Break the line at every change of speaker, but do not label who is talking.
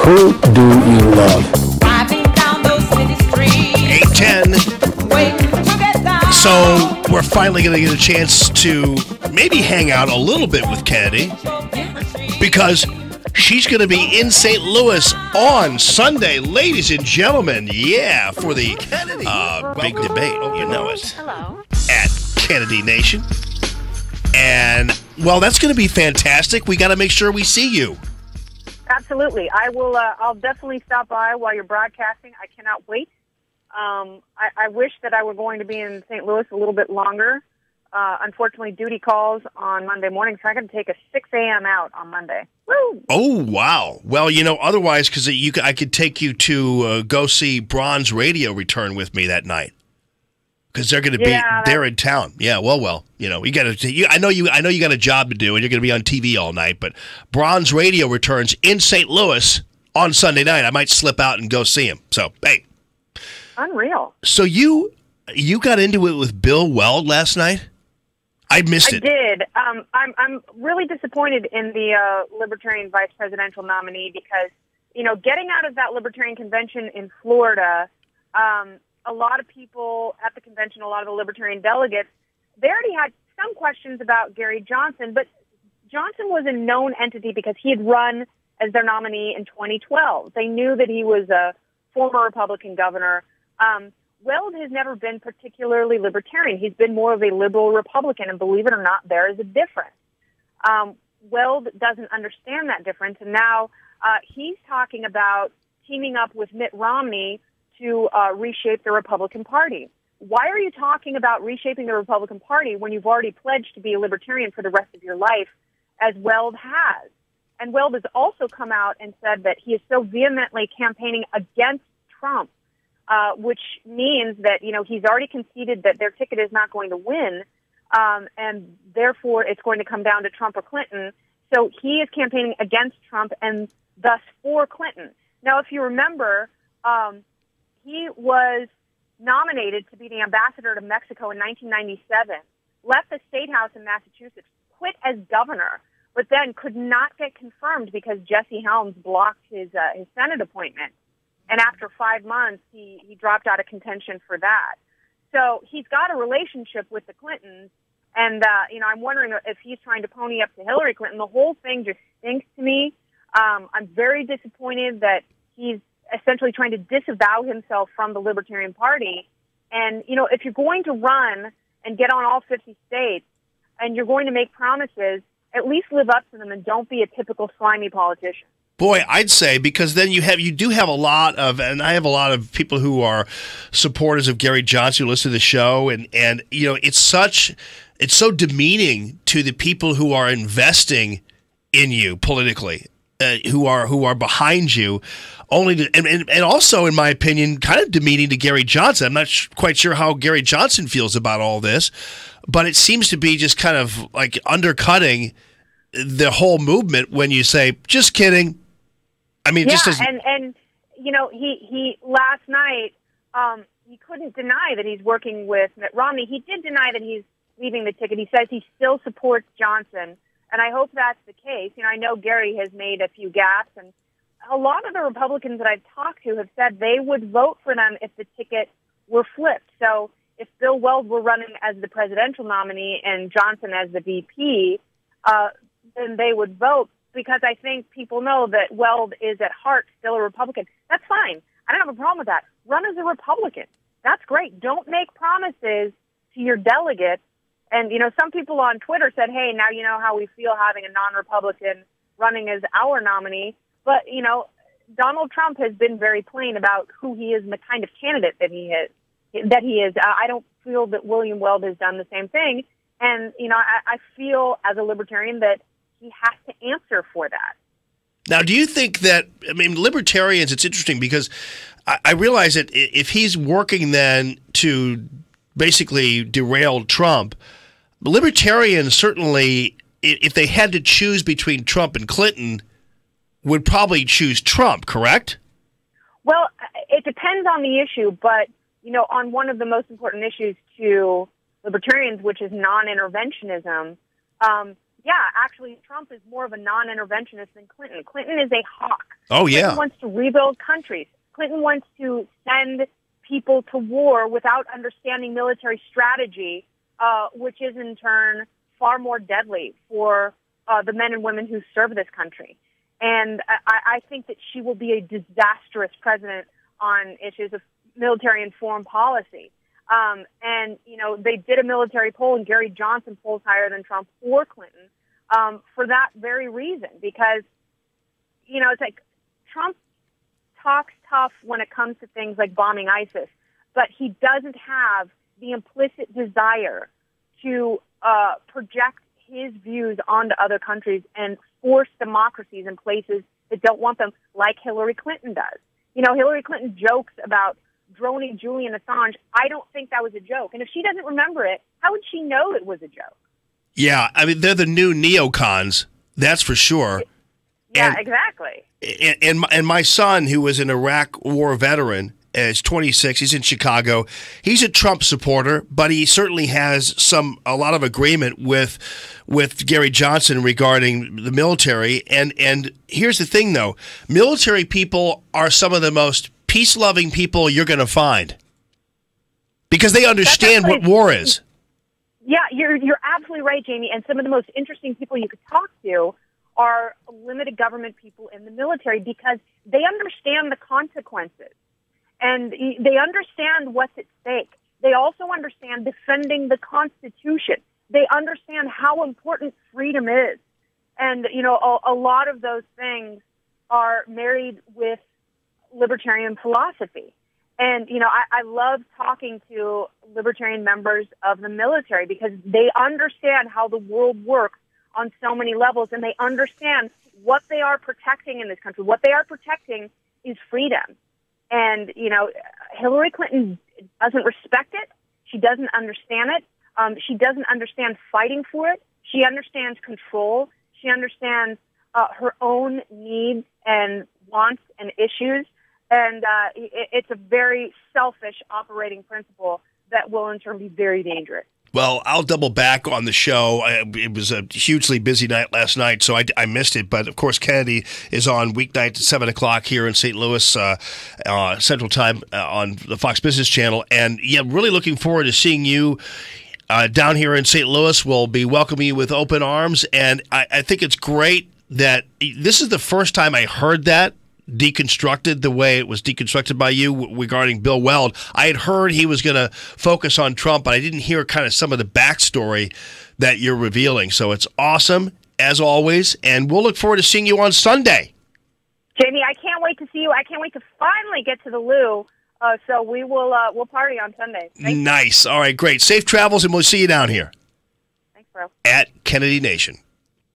Who do you love?
8:10. So we're finally going to get a chance to maybe hang out a little bit with Kennedy because she's going to be in St. Louis on Sunday, ladies and gentlemen. Yeah, for the big debate, you know it.
Hello.
At Kennedy Nation. And, well, that's going to be fantastic. We got to make sure we see you.
Absolutely. I will. I'll definitely stop by while you're broadcasting. I cannot wait. I wish that I were going to be in St. Louis a little bit longer. Unfortunately, duty calls on Monday morning, so I got to take a 6 a.m. out on Monday. Woo!
Oh, wow. Well, you know, otherwise, because I could take you to go see Bronze Radio return with me that night. Because they're going to be they're in town. Yeah, well, you know, I know you got a job to do, and you're going to be on TV all night. But Bronze Radio returns in St. Louis on Sunday night. I might slip out and go see him. So, hey,
unreal.
So you got into it with Bill Weld last night? I missed it.
I did. I'm really disappointed in the Libertarian vice presidential nominee because, you know, getting out of that Libertarian convention in Florida. A lot of people at the convention, a lot of the Libertarian delegates, they already had some questions about Gary Johnson, but Johnson was a known entity because he had run as their nominee in 2012. They knew that he was a former Republican governor. Weld has never been particularly libertarian. He's been more of a liberal Republican, and believe it or not, there is a difference. Weld doesn't understand that difference, and now he's talking about teaming up with Mitt Romney to reshape the Republican Party. Why are you talking about reshaping the Republican Party when you've already pledged to be a libertarian for the rest of your life, as Weld has? And Weld has also come out and said that he is so vehemently campaigning against Trump, which means that, you know, he's already conceded that their ticket is not going to win, and therefore it's going to come down to Trump or Clinton. So he is campaigning against Trump and thus for Clinton. Now, if you remember, he was nominated to be the ambassador to Mexico in 1997, left the State House in Massachusetts, quit as governor, but then could not get confirmed because Jesse Helms blocked his Senate appointment. And after 5 months, he dropped out of contention for that. So he's got a relationship with the Clintons, and you know, I'm wondering if he's trying to pony up to Hillary Clinton. The whole thing just stinks to me. I'm very disappointed that he's essentially trying to disavow himself from the Libertarian Party. And, you know, if you're going to run and get on all 50 states and you're going to make promises, at least live up to them and don't be a typical slimy politician.
Boy, I'd say, because then you do have a lot of, and I have a lot of people who are supporters of Gary Johnson who listen to the show, and you know, it's so demeaning to the people who are investing in you politically, who are behind you. Only to, and also, in my opinion, kind of demeaning to Gary Johnson. I'm not quite sure how Gary Johnson feels about all this, but it seems to be just kind of like undercutting the whole movement when you say, just kidding. I mean, just as...
and you know, he last night, he couldn't deny that he's working with Mitt Romney. He did deny that he's leaving the ticket. He says he still supports Johnson, and I hope that's the case. You know, I know Gary has made a few gaffes, and a lot of the Republicans that I've talked to have said they would vote for them if the ticket were flipped. So if Bill Weld were running as the presidential nominee and Johnson as the VP, then they would vote, because I think people know that Weld is at heart still a Republican. That's fine. I don't have a problem with that. Run as a Republican. That's great. Don't make promises to your delegates. And, you know, some people on Twitter said, hey, now you know how we feel having a non-Republican running as our nominee. But, you know, Donald Trump has been very plain about who he is and the kind of candidate that he is. I don't feel that William Weld has done the same thing. And, you know, I feel as a libertarian that he has to answer for that.
Now, do you think that, I mean, libertarians, it's interesting because I realize that if he's working then to basically derail Trump, libertarians certainly, if they had to choose between Trump and Clinton, would probably choose Trump, correct?
Well, it depends on the issue, but, you know, on one of the most important issues to libertarians, which is non-interventionism, yeah, actually, Trump is more of a non-interventionist than Clinton. Clinton is a hawk.
Oh, yeah.
Clinton wants to rebuild countries. Clinton wants to send people to war without understanding military strategy, which is in turn far more deadly for the men and women who serve this country. And I think that she will be a disastrous president on issues of military and foreign policy. And, you know, they did a military poll, and Gary Johnson polls higher than Trump or Clinton for that very reason. Because, you know, it's like Trump talks tough when it comes to things like bombing ISIS, but he doesn't have the implicit desire to project his views onto other countries and force democracies in places that don't want them, like Hillary Clinton does. You know, Hillary Clinton jokes about droning Julian Assange. I don't think that was a joke. And if she doesn't remember it, how would she know it was a joke?
Yeah, I mean, they're the new neocons, that's for sure.
Yeah, exactly.
And my son, who was an Iraq war veteran, is 26. He's in Chicago. He's a Trump supporter, but he certainly has a lot of agreement with Gary Johnson regarding the military. And here's the thing, though: military people are some of the most peace-loving people you're going to find because they understand what war is.
Yeah, you're absolutely right, Jamie. And some of the most interesting people you could talk to are limited government people in the military because they understand the consequences. And they understand what's at stake. They also understand defending the Constitution. They understand how important freedom is. And, you know, a lot of those things are married with libertarian philosophy. And, you know, I love talking to libertarian members of the military because they understand how the world works on so many levels, and they understand what they are protecting in this country. What they are protecting is freedom. And, you know, Hillary Clinton doesn't respect it. She doesn't understand it. She doesn't understand fighting for it. She understands control. She understands her own needs and wants and issues. And it's a very selfish operating principle that will in turn be very dangerous.
Well, I'll double back on the show. It was a hugely busy night last night, so I missed it. But, of course, Kennedy is on weeknight at 7 o'clock here in St. Louis Central Time on the Fox Business Channel. And, yeah, really looking forward to seeing you down here in St. Louis. We'll be welcoming you with open arms. And I think it's great that this is the first time I heard that deconstructed the way it was deconstructed by you regarding Bill Weld. I had heard he was going to focus on Trump, but I didn't hear kind of some of the backstory that you're revealing. So it's awesome, as always, and we'll look forward to seeing you on Sunday.
Jamie, I can't wait to see you. I can't wait to finally get to the Lou. So we'll party on Sunday.
Nice. All right, great. Safe travels, and we'll see you down here.
Thanks, bro.
At Kennedy Nation.